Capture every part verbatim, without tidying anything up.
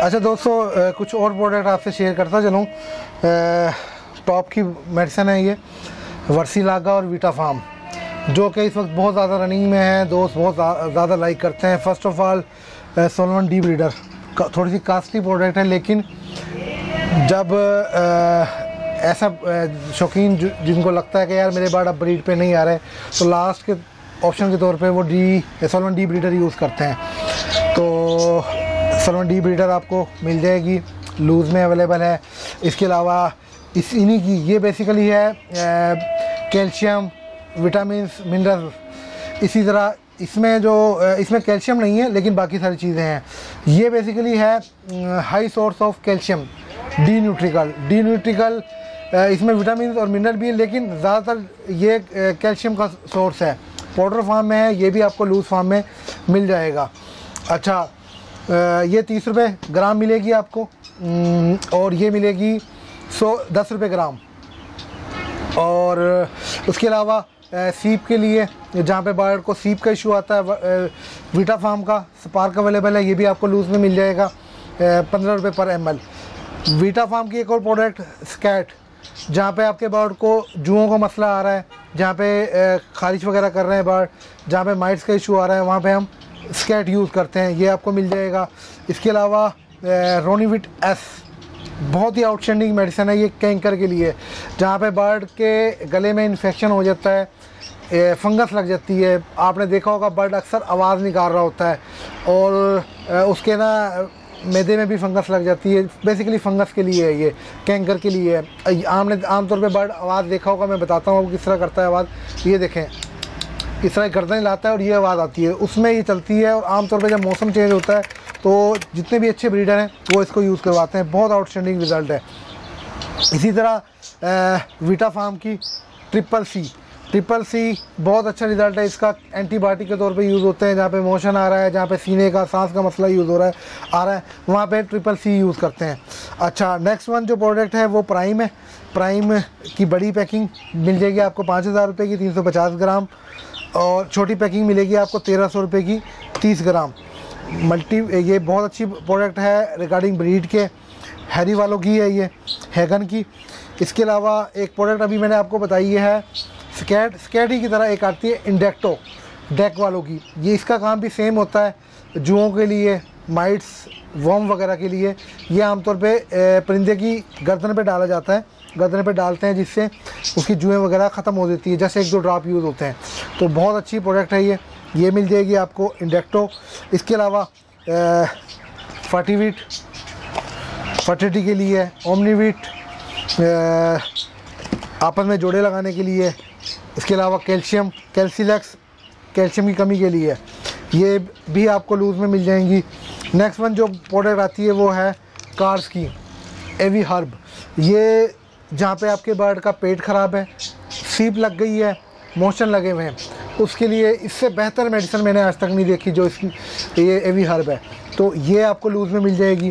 अच्छा दोस्तों, कुछ और प्रोडक्ट आपसे शेयर करता चलूँ। टॉप की मेडिसिन है ये वर्सीलागा और वीटाफार्म, जो कि इस वक्त बहुत ज़्यादा रनिंग में है, दोस्त बहुत ज़्यादा लाइक करते हैं। First of all Solomon D breeder थोड़ी सी कास्टली प्रोडक्ट है, लेकिन जब आ, ऐसा शौकीन जिनको लगता है कि यार मेरे बार्ड अब ब्रीड पे नहीं आ रहे, तो लास्ट के ऑप्शन के तौर पे वो D Solomon D breeder use करते हैं। तो सोलोमन डी ब्रीडर आपको मिल जाएगी, लूज़ में अवेलेबल है। इसके अलावा इस इन्हीं की ये बेसिकली है कैल्शियम, विटामिन्स, मिनरल्स। इसी तरह इसमें जो इसमें कैल्शियम नहीं है, लेकिन बाकी सारी चीज़ें हैं। ये बेसिकली है high source of calcium, D nutrical. D nutrical इसमें विटामिन और मिनरल भी है, लेकिन ज़्यादातर ये कैल्शियम का सोर्स है। पाउडर फॉर्म में है, ये भी आपको लूज़ फॉर्म में मिल जाएगा। अच्छा, ये तीस रुपये ग्राम मिलेगी आपको, और ये मिलेगी सौ दस रुपये ग्राम। और उसके अलावा सीप के लिए, जहाँ पे बर्ड को सीप का इशू आता है, वीटाफार्म का स्पार्क अवेलेबल है, ये भी आपको लूज़ में मिल जाएगा पंद्रह रुपये पर एम एल। वीटाफार्म की एक और प्रोडक्ट स्कैट, जहाँ पे आपके बर्ड को जुओं का मसला आ रहा है, जहाँ पे खारिश वगैरह कर रहे हैं बर्ड, जहाँ पे माइट्स का इशू आ रहा है, वहाँ पे हम स्कैट यूज़ करते हैं, ये आपको मिल जाएगा। इसके अलावा रोनीविट एस बहुत ही आउटस्टैंडिंग मेडिसिन है ये कैंकर के लिए, जहाँ पे बर्ड के गले में इन्फेक्शन हो जाता है, फंगस लग जाती है। आपने देखा होगा बर्ड अक्सर आवाज़ निकाल रहा होता है और उसके ना मैदे में भी फंगस लग जाती है। बेसिकली फंगस के लिए है, ये कैंकर के लिए है। आमने आमतौर पे बर्ड आवाज़ देखा होगा, मैं बताता हूँ किस तरह करता है आवाज़। ये देखें, इस तरह गर्दन हिलाता है और ये आवाज़ आती है, उसमें ये चलती है। और आमतौर पे जब मौसम चेंज होता है तो जितने भी अच्छे ब्रीडर हैं वो इसको यूज़ करवाते हैं, बहुत आउटस्टैंडिंग रिज़ल्ट है। इसी तरह वीटाफार्म की ट्रिपल सी ट्रिपल सी बहुत अच्छा रिज़ल्ट है इसका, एंटीबायोटिक के तौर पे यूज़ होते हैं। जहाँ पे मोशन आ रहा है, जहाँ पे सीने का सांस का मसला यूज़ हो रहा है आ रहा है वहाँ पे ट्रिपल सी यूज़ करते हैं। अच्छा, नेक्स्ट वन जो प्रोडक्ट है वो प्राइम है। प्राइम की बड़ी पैकिंग मिल जाएगी आपको पाँच हज़ार रुपये की, तीन सौ पचास ग्राम, और छोटी पैकिंग मिलेगी आपको तेरह सौ रुपये की, तीस ग्राम। मल्टी ये बहुत अच्छी प्रोडक्ट है रिगार्डिंग ब्रीड के, हैरी वालों की है ये, हैगन की। इसके अलावा एक प्रोडक्ट अभी मैंने आपको बताई है स्कैट स्कैट ही की तरह एक आती है इंडेक्टो, डेक वालों की। ये इसका काम भी सेम होता है, जुओं के लिए, माइट्स, वर्म वगैरह के लिए। ये आमतौर पे परिंदे की गर्दन पे डाला जाता है, गर्दन पे डालते हैं, जिससे उसकी जुएँ वगैरह ख़त्म हो जाती है, जैसे एक दो ड्रॉप यूज़ होते हैं। तो बहुत अच्छी प्रोडक्ट है ये ये मिल जाएगी आपको इंडेक्टो। इसके अलावा फर्टिविट फर्टिलिटी के लिए, ओमनीविट आपस में जोड़े लगाने के लिए। इसके अलावा कैल्शियम कैल्सिलैक्स कैल्शियम की कमी के लिए, ये भी आपको लूज़ में मिल जाएंगी। नेक्स्ट वन जो प्रोडक्ट आती है वो है कार्स की एवी हर्ब। ये जहाँ पे आपके बर्ड का पेट ख़राब है, सीप लग गई है, मोशन लगे हुए हैं, उसके लिए इससे बेहतर मेडिसिन मैंने आज तक नहीं देखी जो इसकी ये एवी हर्ब है। तो ये आपको लूज़ में मिल जाएगी।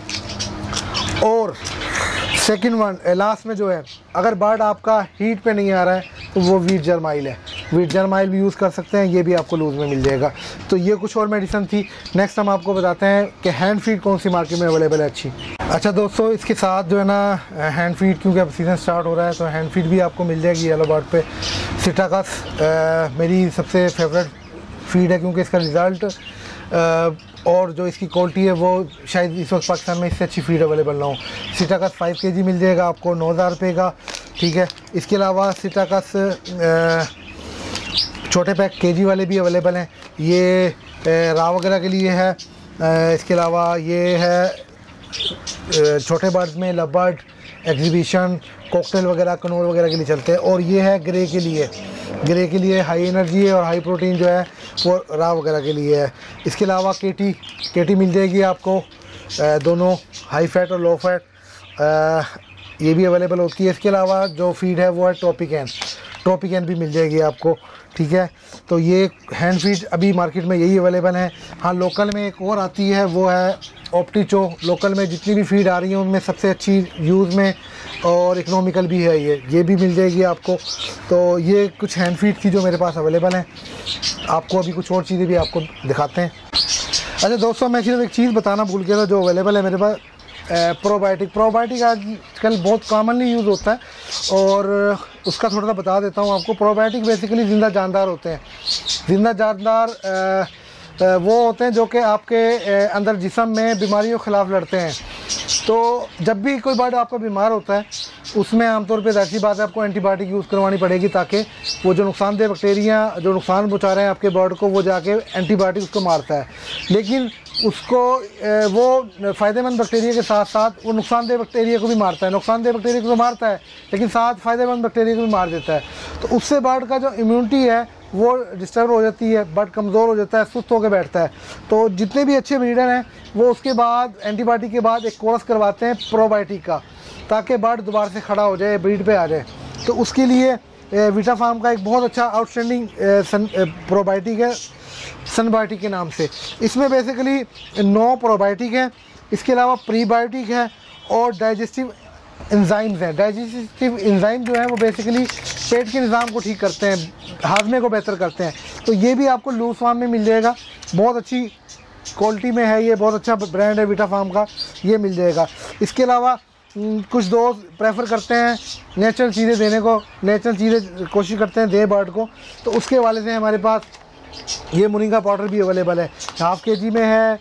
और सेकंड वन लास्ट में जो है, अगर बर्ड आपका हीट पे नहीं आ रहा है तो वो वीट जर्माइल है, वीट जर्माइल भी यूज़ कर सकते हैं, ये भी आपको लूज़ में मिल जाएगा। तो ये कुछ और मेडिसिन थी। नेक्स्ट हम आपको बताते हैं कि हैंड फीड कौन सी मार्केट में अवेलेबल है अच्छी। अच्छा दोस्तों, इसके साथ जो है ना हैंड फीड, क्योंकि अब सीज़न स्टार्ट हो रहा है तो हैंड फीड भी आपको मिल जाएगी येलो बर्ड पे। सिटाकस मेरी सबसे फेवरेट फीड है, क्योंकि इसका रिज़ल्ट और जो इसकी क्वालिटी है वो शायद इस वक्त पाकिस्तान में इससे अच्छी फीड अवेलेबल ना हो। सिटाकस फाइव के जी मिल जाएगा आपको नौ हज़ार रुपये का, ठीक है। इसके अलावा सिटाकस छोटे पैक केजी वाले भी अवेलेबल हैं, ये रा वगैरह के लिए है। इसके अलावा ये है छोटे बर्ड्स में लव बर्ड, एग्जीबिशन, कॉकटेल वगैरह, कनोर वगैरह के लिए चलते हैं। और ये है ग्रे के लिए, ग्रे के लिए हाई एनर्जी है और हाई प्रोटीन जो है वो रा वगैरह के लिए है। इसके अलावा केटी केटी मिल जाएगी आपको, दोनों हाई फैट और लो फैट, ये भी अवेलेबल होती है। इसके अलावा जो फीड है वो है टॉपिकैन, टॉपिकैन भी मिल जाएगी आपको, ठीक है। तो ये हैंड फीड अभी मार्केट में यही अवेलेबल है। हाँ, लोकल में एक और आती है वो है ऑप्टिचो। लोकल में जितनी भी फीड आ रही है उनमें सबसे अच्छी यूज़ में और इकोनॉमिकल भी है ये ये भी मिल जाएगी आपको। तो ये कुछ हैंड फीड थी जो मेरे पास अवेलेबल हैं। आपको अभी कुछ और चीज़ें भी आपको दिखाते हैं। अच्छा दोस्तों, मैं सिर्फ एक चीज़ बताना भूल गया था जो अवेलेबल है मेरे पास, प्रोबायोटिक। प्रोबायोटिक आजकल बहुत कॉमनली यूज़ होता है और उसका थोड़ा सा बता देता हूँ आपको। प्रोबायोटिक बेसिकली ज़िंदा जानदार होते हैं। ज़िंदा जानदार वो होते हैं जो कि आपके अंदर जिस्म में बीमारियों के ख़िलाफ़ लड़ते हैं। तो जब भी कोई बर्ड आपका बीमार होता है, उसमें आमतौर पे ऐसी बात है आपको एंटीबायोटिक यूज़ करवानी पड़ेगी, ताकि वो जो नुकसानदेह बैक्टीरिया जो नुकसान पहुँचा रहे हैं आपके बर्ड को, वो जाके एंटीबायोटिक उसको मारता है। लेकिन उसको वो फ़ायदेमंद बैक्टीरिया के साथ साथ वो नुकसानदेह बैक्टीरिया को भी मारता है। नुकसानदेह बैक्टीरिया को तो मारता है, लेकिन साथ फ़ायदेमंद बैक्टीरिया को भी मार देता है। तो उससे बर्ड का जो इम्यूनिटी है वो डिस्टर्ब हो जाती है, बर्ड कमज़ोर हो जाता है, सुस्त होकर बैठता है। तो जितने भी अच्छे ब्रीडर हैं वो उसके बाद एंटीबायोटिक के बाद एक कोर्स करवाते हैं प्रोबायोटिक का, ताकि बर्ड दोबारा से खड़ा हो जाए, ब्रीड पे आ जाए। तो उसके लिए वीटा फार्म का एक बहुत अच्छा आउटस्टैंडिंग प्रोबायोटिक है, सनबायोटिक के नाम से। इसमें बेसिकली नौ प्रोबायोटिक है, इसके अलावा प्रीबायोटिक है और डाइजेस्टिव एंजाइम्स हैं। डाइजेस्टिव एंजाइम जो है वो बेसिकली पेट के निज़ाम को ठीक करते हैं, हाजमे को बेहतर करते हैं। तो ये भी आपको लूज फार्म में मिल जाएगा, बहुत अच्छी क्वालिटी में है, ये बहुत अच्छा ब्रांड है वीटा फार्म का, ये मिल जाएगा। इसके अलावा कुछ दोस्त प्रेफर करते हैं नेचुरल चीज़ें देने को, नेचुरल चीज़ें कोशिश करते हैं दे बर्ड को, तो उसके हवाले से हमारे पास ये मोरिंगा पाउडर भी अवेलेबल है। हाफ़ के जी में है,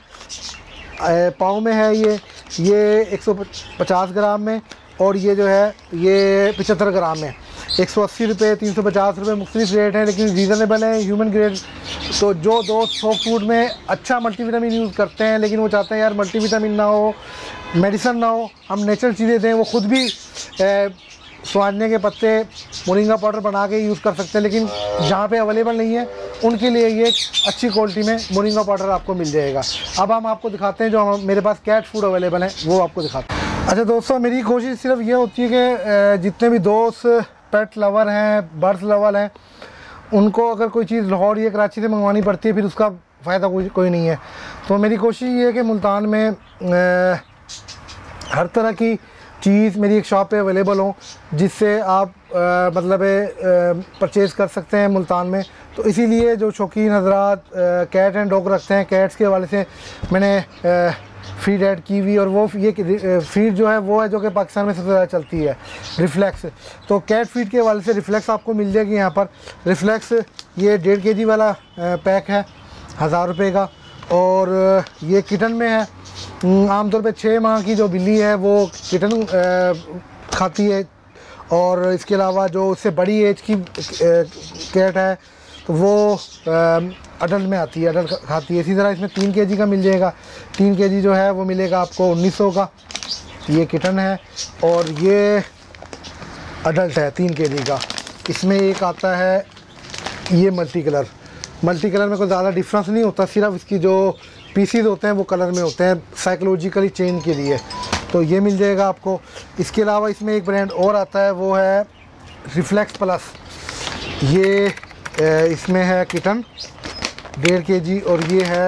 पाव में है, ये ये एक सौ पचास ग्राम में, और ये जो है ये पचहत्तर ग्राम में। एक सौ अस्सी रुपये, तीन सौ पचास रुपये मुख्तलिफ रेट हैं, लेकिन रीज़नेबल है, ह्यूमन ग्रेड। तो जो दोस्त सॉफ्ट फूड में अच्छा मल्टीविटामिन यूज़ करते हैं, लेकिन वो चाहते हैं यार मल्टीविटामिन ना हो, मेडिसिन ना हो, हम नेचुरल चीज़ें दें, वो ख़ुद भी स्वांजने के पत्ते मोरिंगा पाउडर बना के यूज़ कर सकते हैं। लेकिन जहाँ पे अवेलेबल नहीं है उनके लिए ये अच्छी क्वालिटी में मोरिंगा पाउडर आपको मिल जाएगा। अब हम आपको दिखाते हैं जो हम मेरे पास कैट फूड अवेलेबल है वो आपको दिखाते हैं। अच्छा दोस्तों, मेरी कोशिश सिर्फ ये होती है कि जितने भी दोस्त पेट लवर हैं, बर्ड्स लवर हैं, उनको अगर कोई चीज़ लाहौर या कराची से मंगवानी पड़ती है फिर उसका फ़ायदा कोई कोई नहीं है। तो मेरी कोशिश ये है कि मुल्तान में आ, हर तरह की चीज़ मेरी एक शॉप पे अवेलेबल हो, जिससे आप आ, मतलब परचेज़ कर सकते हैं मुल्तान में। तो इसीलिए जो शौकीन हजरात कैट एंड डॉग रखते हैं, कैट्स के हवाले से मैंने आ, फीड ऐड की हुई, और वो ये फीड जो है वो है जो कि पाकिस्तान में सबसे ज़्यादा चलती है, रिफ्लेक्स। तो कैट फीड के हवाले से रिफ्लेक्स आपको मिल जाएगी यहाँ पर। रिफ्लेक्स ये डेढ़ के जी वाला पैक है, हज़ार रुपये का, और ये किटन में है। आमतौर पे छः माह की जो बिल्ली है वो किटन खाती है, और इसके अलावा जो उससे बड़ी एज की कैट है तो वो अडल्ट में आती है, अडल्ट खाती है। इसी तरह इसमें तीन के जी का मिल जाएगा, तीन के जी जो है वो मिलेगा आपको उन्नीस सौ का। ये किटन है और ये अडल्ट है तीन के जी का। इसमें एक आता है ये मल्टी कलर। मल्टी कलर में कोई ज़्यादा डिफरेंस नहीं होता, सिर्फ इसकी जो पीसीज होते हैं वो कलर में होते हैं साइकोलॉजिकली चेंज के लिए। तो ये मिल जाएगा आपको। इसके अलावा इसमें एक ब्रांड और आता है, वो है रिफ्लेक्स प्लस। ये इसमें है किटन डेढ़ के जी और ये है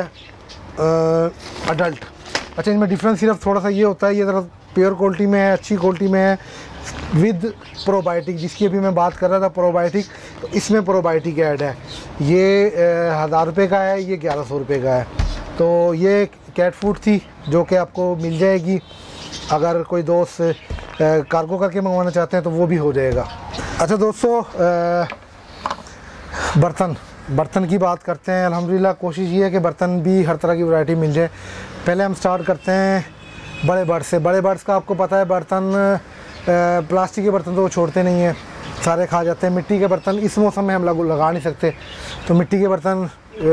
अडल्ट। अच्छा, इनमें डिफरेंस सिर्फ थोड़ा सा ये होता है, ये ज़रा प्योर क्वालिटी में है, अच्छी क्वालिटी में है, विद प्रोबायोटिक, जिसकी अभी मैं बात कर रहा था प्रोबायोटिक। तो इसमें प्रोबायोटिक ऐड है। ये हज़ार रुपये का है, ये ग्यारह सौ रुपये का है। तो ये कैट फूड थी जो कि आपको मिल जाएगी। अगर कोई दोस्त कार्गो करके मंगवाना चाहते हैं तो वो भी हो जाएगा। अच्छा दोस्तों, बर्तन बर्तन की बात करते हैं। अल्हम्दुलिल्लाह कोशिश ये है कि बर्तन भी हर तरह की वैरायटी मिल जाए। पहले हम स्टार्ट करते हैं बड़े बर्ड्स से। बड़े बर्ड्स का आपको पता है, बर्तन प्लास्टिक के बर्तन तो वो छोड़ते नहीं हैं, सारे खा जाते हैं। मिट्टी के बर्तन इस मौसम में हम लोग लगा नहीं सकते, तो मिट्टी के बर्तन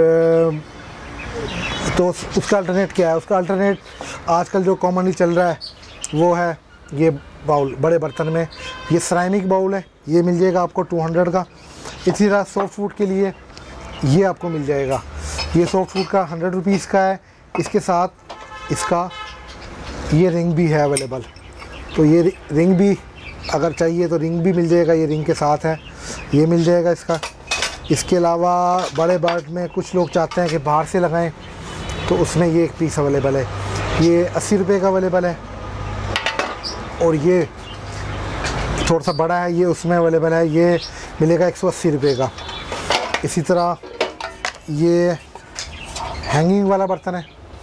तो उसका अल्टरनेट क्या है? उसका अल्टरनेट आजकल जो कॉमनली चल रहा है वो है ये बाउल। बड़े बर्तन में ये सिरेमिक बाउल है, ये मिल जाएगा आपको टू हंड्रेड का। इसी तरह सॉफ्ट फूड के लिए ये आपको मिल जाएगा, ये सॉफ्ट फूड का हंड्रेड रुपीज़ का है। इसके साथ इसका ये रिंग भी है अवेलेबल, तो ये रिंग भी अगर चाहिए तो रिंग भी मिल जाएगा, ये रिंग के साथ है, ये मिल जाएगा इसका। इसके अलावा बड़े बर्ड में कुछ लोग चाहते हैं कि बाहर से लगाएं, तो उसमें ये एक पीस अवेलेबल है, ये अस्सी रुपये का अवेलेबल है। और ये थोड़ा सा बड़ा है, ये उसमें अवेलेबल है, ये मिलेगा एक सौ अस्सी रुपये का। इसी तरह ये हैंगिंग वाला बर्तन है,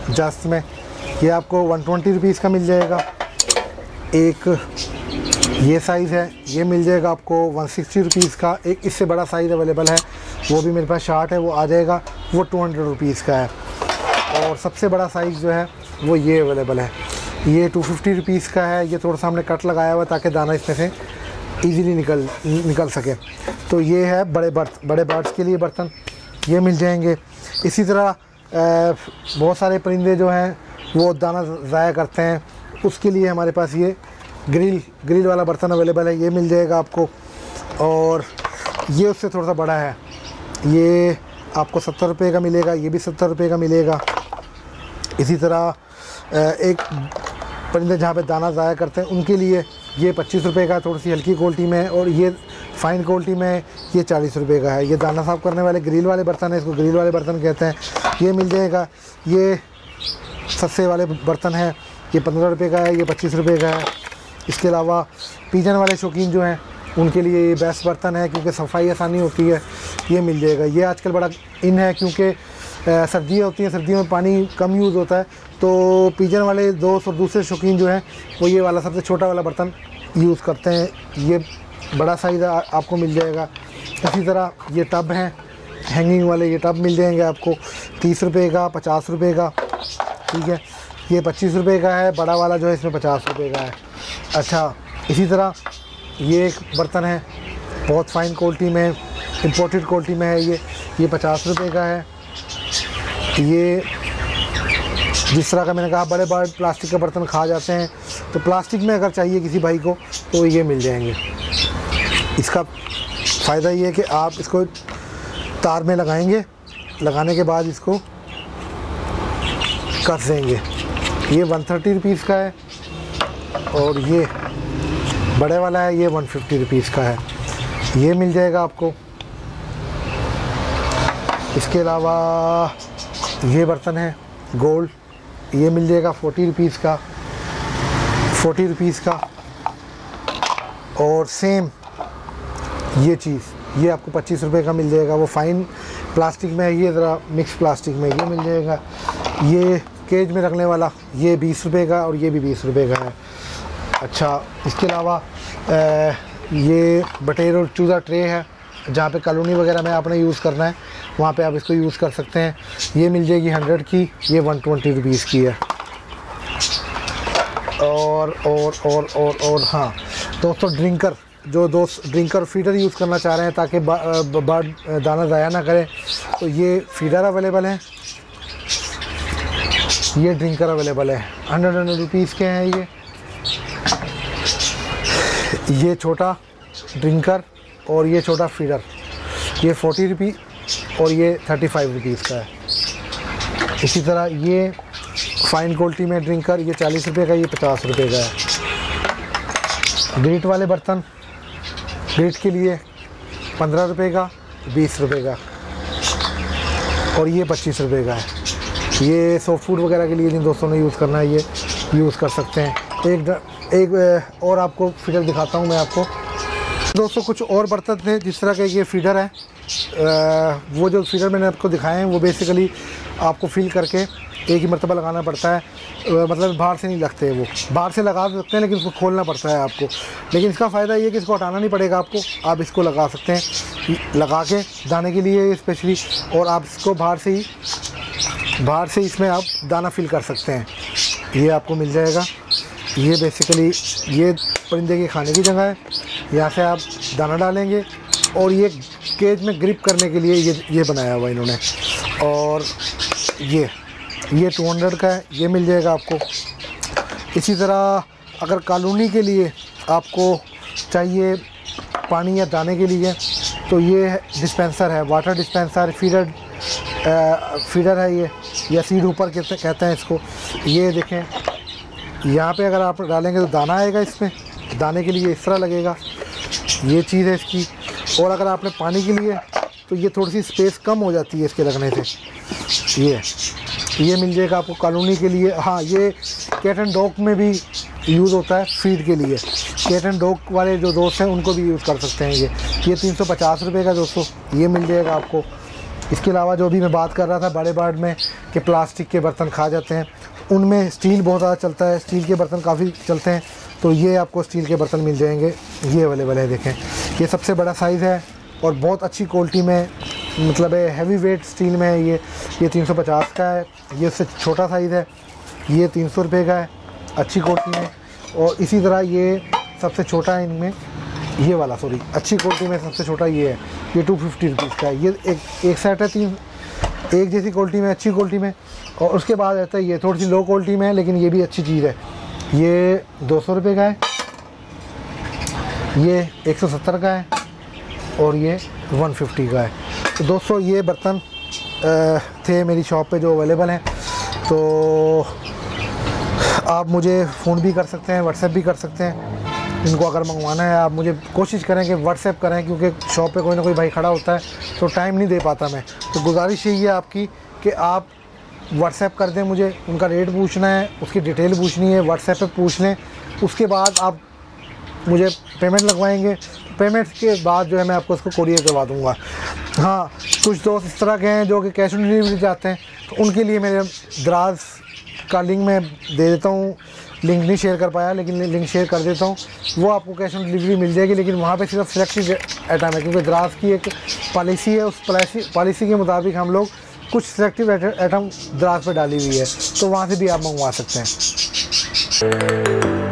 जस्ट में, ये आपको वन ट्वेंटी रुपीज़ का मिल जाएगा। एक ये साइज़ है, ये मिल जाएगा आपको वन सिक्सटी रुपीज़ का। एक इससे बड़ा साइज़ अवेलेबल है, वो भी मेरे पास शार्ट है, वो आ जाएगा, वो टू हंड्रेड रुपीज़ का है। और सबसे बड़ा साइज़ जो है वो ये अवेलेबल है, ये टू फिफ्टी रुपीज़ का है। ये थोड़ा सा हमने कट लगाया हुआ ताकि दाना इसमें से इजीली निकल निकल सके। तो ये है बड़े बर्त बड़े बर्ड्स के लिए बर्तन, ये मिल जाएंगे। इसी तरह बहुत सारे परिंदे जो हैं वो दाना ज़ाया करते हैं, उसके लिए हमारे पास ये ग्रिल ग्रिल वाला बर्तन अवेलेबल है, ये मिल जाएगा आपको। और ये उससे थोड़ा सा बड़ा है, ये आपको सत्तर रुपये का मिलेगा, ये भी सत्तर रुपये का मिलेगा। इसी तरह एक परिंदे जहाँ पे दाना ज़ाया करते हैं उनके लिए ये पच्चीस रुपये का, थोड़ी सी हल्की क्वालिटी में है। और ये फ़ाइन क्वालिटी में ये चालीस रुपये का है। ये दाना साफ़ करने वाले ग्रिल वाले बर्तन है, इसको ग्रिल वाले बर्तन कहते हैं, ये मिल जाएगा। ये सस्ते वाले बर्तन है, ये पंद्रह रुपये का है, ये पच्चीस रुपये का है। इसके अलावा पीजन वाले शौकीन जो हैं उनके लिए ये बेस्ट बर्तन है, क्योंकि सफाई आसानी होती है, ये मिल जाएगा। ये आजकल बड़ा इन है, क्योंकि सर्दियाँ होती हैं, सर्दियों में पानी कम यूज़ होता है, तो पीजन वाले दोस्त और दूसरे शौकीन जो हैं वो ये वाला सबसे छोटा वाला बर्तन यूज़ करते हैं। ये बड़ा साइज़ आपको मिल जाएगा। इसी तरह ये टब हैं हैंगिंग वाले, ये टब मिल जाएंगे आपको तीस रुपये का, पचास रुपये का, ठीक है। ये पच्चीस रुपये का है, बड़ा वाला जो है इसमें पचास रुपये का है। अच्छा, इसी तरह ये एक बर्तन है बहुत फ़ाइन क्वालिटी में, इम्पोर्टेड क्वालिटी में है, ये ये पचास रुपये का है। ये जिस तरह का मैंने कहा बड़े बड़े प्लास्टिक का बर्तन खा जाते हैं, तो प्लास्टिक में अगर चाहिए किसी भाई को तो ये मिल जाएंगे। इसका फ़ायदा ये है कि आप इसको तार में लगाएंगे, लगाने के बाद इसको कस देंगे। ये वन थर्टी रुपीज़ का है और ये बड़े वाला है, ये वन फिफ्टी रुपीज़ का है, ये मिल जाएगा आपको। इसके अलावा ये बर्तन है गोल्ड, ये मिल जाएगा फोर्टी रुपीज़ का, फोर्टी रुपीज़ का। और सेम ये चीज़ ये आपको पच्चीस रुपये का मिल जाएगा, वो फ़ाइन प्लास्टिक में है, ये ज़रा मिक्स प्लास्टिक में, ये मिल जाएगा। ये केज में रखने वाला ये बीस रुपये का और ये भी बीस रुपये का है। अच्छा, इसके अलावा ये बटेर और चूज़ा ट्रे है, जहाँ पे कॉलोनी वगैरह में आपने यूज़ करना है वहाँ पे आप इसको यूज़ कर सकते हैं। ये मिल जाएगी हंड्रेड की, ये वन ट्वेंटी रुपीज़ की है। और और और और और हाँ दोस्तों, ड्रिंकर जो दोस्त ड्रिंकर फीडर यूज़ करना चाह रहे हैं ताकि बर्ड दाना ज़ाया ना करें, तो ये फीडर अवेलेबल है, ये ड्रिंकर अवेलेबल है, हंड्रेड हंड्रेड रुपीज़ के हैं ये। ये छोटा ड्रिंकर और ये छोटा फीडर, ये फोर्टी रुपी और ये थर्टी फाइव रुपीज़ का है। इसी तरह ये फ़ाइन क्वालिटी में ड्रिंकर, ये चालीस रुपये का, ये पचास रुपये का है। ग्रिट वाले बर्तन, ग्रिट के लिए पंद्रह रुपये का, बीस रुपये का और ये पच्चीस रुपये का है। ये सॉफ्ट फूड वगैरह के लिए जिन दोस्तों ने यूज़ करना है ये यूज़ कर सकते हैं। एक एक और आपको फीडर दिखाता हूँ मैं आपको दोस्तों। कुछ और बर्तन थे जिस तरह का ये फीडर है, आ, वो जो फीडर मैंने आपको दिखाए हैं वो बेसिकली आपको फिल करके एक ही मरतबा लगाना पड़ता है, आ, मतलब बाहर से नहीं लगते, वो बाहर से लगा सकते हैं लेकिन उसको खोलना पड़ता है आपको। लेकिन इसका फ़ायदा ये है कि इसको हटाना नहीं पड़ेगा आपको, आप इसको लगा सकते हैं लगा के दाने के लिए स्पेशली, और आप इसको बाहर से ही बाहर से इसमें आप दाना फिल कर सकते हैं। ये आपको मिल जाएगा। ये बेसिकली ये परिंदे के खाने की जगह है, यहाँ से आप दाना डालेंगे और ये केज में ग्रिप करने के लिए ये ये बनाया हुआ इन्होंने। और ये ये टू हंड्रेड का है, ये मिल जाएगा आपको। इसी तरह अगर कॉलोनी के लिए आपको चाहिए पानी या दाने के लिए, तो ये डिस्पेंसर है, वाटर डिस्पेंसर, फीडर फीडर है ये, या सीड ऊपर कहते कहते हैं इसको। ये देखें, यहाँ पे अगर आप डालेंगे तो दाना आएगा, इसमें दाने के लिए इस तरह लगेगा, ये चीज़ है इसकी। और अगर आपने पानी के लिए, तो ये थोड़ी सी स्पेस कम हो जाती है इसके लगने से। ये ये मिल जाएगा आपको कॉलोनी के लिए। हाँ, ये कैट एंड डॉग में भी यूज़ होता है फीड के लिए, कैट एंड डॉग वाले जो दोस्त हैं उनको भी यूज़ कर सकते हैं। ये ये तीन सौ पचास रुपये का दोस्तों ये मिल जाएगा आपको। इसके अलावा जो भी मैं बात कर रहा था बड़े बर्ड में कि प्लास्टिक के बर्तन खा जाते हैं, उनमें स्टील बहुत ज़्यादा चलता है, स्टील के बर्तन काफ़ी चलते हैं। तो ये आपको स्टील के बर्तन मिल जाएंगे, ये अवेलेबल है। देखें ये सबसे बड़ा साइज़ है और बहुत अच्छी क्वालिटी में, मतलब है हैवी वेट स्टील में है ये। ये तीन सौ पचास का है। ये उससे छोटा साइज़ है, ये तीन सौ रुपये का है, अच्छी क्वालिटी में। और इसी तरह ये सबसे छोटा है इनमें, ये वाला सॉरी अच्छी क्वालिटी में सबसे छोटा ये है, ये टू फिफ्टी रुपीज़ का है। ये एक एक सेट है, तीन एक जैसी क्वालिटी में, अच्छी क्वालिटी में। और उसके बाद रहता है ये थोड़ी सी लो क्वालिटी में है, लेकिन ये भी अच्छी चीज़ है। ये दो सौ रुपये का है, ये एक सौ सत्तर का है और ये एक सौ पचास का है। तो दोस्तों ये बर्तन थे मेरी शॉप पे जो अवेलेबल हैं। तो आप मुझे फ़ोन भी कर सकते हैं, व्हाट्सएप भी कर सकते हैं। इनको अगर मंगवाना है आप मुझे कोशिश करें कि व्हाट्सएप करें, क्योंकि शॉप पे कोई ना कोई भाई खड़ा होता है तो टाइम नहीं दे पाता मैं। तो गुजारिश यही है आपकी कि आप व्हाट्सएप कर दें मुझे, उनका रेट पूछना है, उसकी डिटेल पूछनी है, व्हाट्सएप पे पूछ लें। उसके बाद आप मुझे पेमेंट लगवाएंगे, पेमेंट के बाद जो है मैं आपको उसको कोरियर करवा दूँगा। हाँ, कुछ दोस्त इस तरह के हैं जो कि कैश ऑन डिलीवरी चाहते हैं, तो उनके लिए मेरे द्राज का लिंक मैं दे देता हूँ। लिंक नहीं शेयर कर पाया, लेकिन लिंक शेयर कर देता हूँ। वो आपको कैश ऑन डिलीवरी मिल जाएगी, लेकिन वहाँ पे सिर्फ सिलेक्टेड आइटम है, क्योंकि द्राज की एक पॉलिसी है। उस पॉलिसी के मुताबिक हम लोग कुछ सिलेक्टिव आइटम द्राज पे डाली हुई है, तो वहाँ से भी आप मंगवा सकते हैं।